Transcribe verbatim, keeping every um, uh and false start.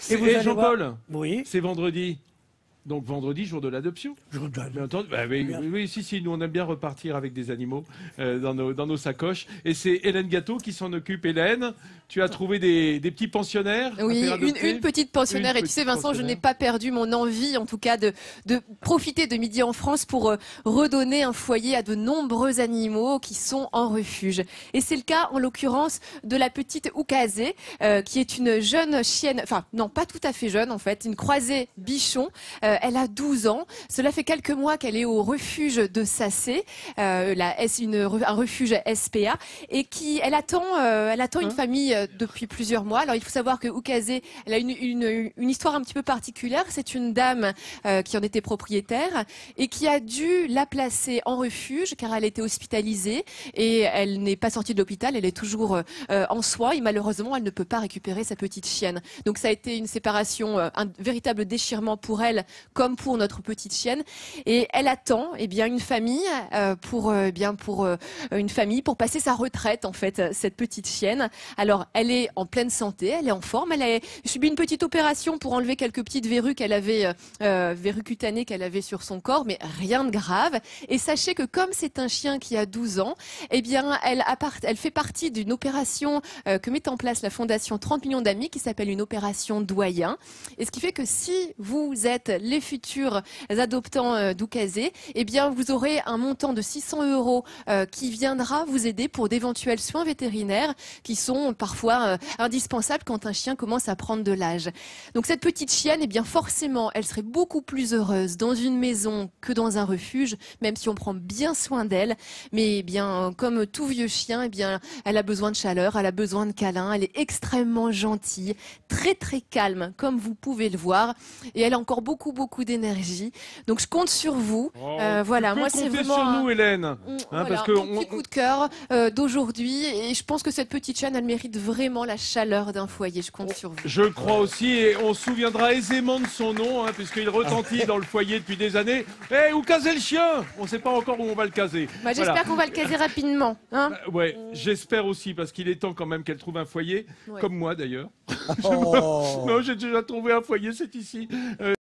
Et vous allez voir- Jean-Paul, Oui. c'est vendredi. Donc vendredi, jour de l'adoption. Jour de Bien entendu. Bah, oui, oui, oui, si, si, nous on aime bien repartir avec des animaux euh, dans, nos, dans nos sacoches. Et c'est Hélène Gâteau qui s'en occupe. Hélène, tu as trouvé des, des petits pensionnaires à Oui, faire une, adopter une petite pensionnaire. Une et tu sais, petite Vincent, je n'ai pensionnaire. pas perdu mon envie, en tout cas, de, de profiter de Midi en France pour euh, redonner un foyer à de nombreux animaux qui sont en refuge. Et c'est le cas, en l'occurrence, de la petite Oukazé, euh, qui est une jeune chienne, enfin, non, pas tout à fait jeune, en fait, une croisée bichon. Euh, elle a douze ans. Cela fait quelques mois qu'elle est au refuge de Sacé, euh, la S, une, un refuge S P A, et qui, elle attend, euh, elle attend une famille euh, depuis plusieurs mois. Alors, il faut savoir que Oukazé, elle a une, une, une histoire un petit peu particulière. C'est une dame euh, qui en était propriétaire et qui a dû la placer en refuge car elle était hospitalisée et elle n'est pas sortie de l'hôpital. Elle est toujours euh, en soins et malheureusement, elle ne peut pas récupérer sa petite chienne. Donc, ça a été une séparation, euh, un véritable déchirement pour elle comme pour notre petite chienne. Et elle attend eh bien, une famille euh, pour, euh, bien, pour euh, une famille pour passer sa retraite, en fait, cette petite chienne. Alors, elle est en pleine santé, elle est en forme, elle a subi une petite opération pour enlever quelques petites verrues qu'elle avait, euh, verrues cutanées qu'elle avait sur son corps, mais rien de grave. Et sachez que comme c'est un chien qui a douze ans, eh bien, elle, appart- elle fait partie d'une opération euh, que met en place la Fondation trente millions d'amis qui s'appelle une opération doyen. Et ce qui fait que si vous êtes les futurs adoptants euh, d'Oukazé, eh bien, vous aurez un montant de six cents euros euh, qui viendra vous aider pour d'éventuels soins vétérinaires qui sont parfois euh, indispensables quand un chien commence à prendre de l'âge. Donc cette petite chienne, eh bien forcément, elle serait beaucoup plus heureuse dans une maison que dans un refuge, même si on prend bien soin d'elle. Mais eh bien, comme tout vieux chien, eh bien, elle a besoin de chaleur, elle a besoin de câlins, elle est extrêmement gentille, très très calme, comme vous pouvez le voir, et elle a encore beaucoup beaucoup d'énergie. Donc je compte sur vous. Oh, Euh, voilà, tu peux moi c'est compter vraiment sur un- nous, Hélène. Hein, voilà, parce que mon on- petit coup de cœur euh, d'aujourd'hui, et je pense que cette petite chienne, elle mérite vraiment la chaleur d'un foyer. Je compte sur vous. Je crois aussi, et on se souviendra aisément de son nom, hein, puisqu'il retentit dans le foyer depuis des années. Eh, où caser le chien? On ne sait pas encore où on va le caser. Bah, j'espère Voilà. qu'on va le caser rapidement. Hein. Bah, ouais, j'espère aussi, parce qu'il est temps quand même qu'elle trouve un foyer, Ouais. comme moi d'ailleurs. Oh. Non, j'ai déjà trouvé un foyer, c'est ici. Euh,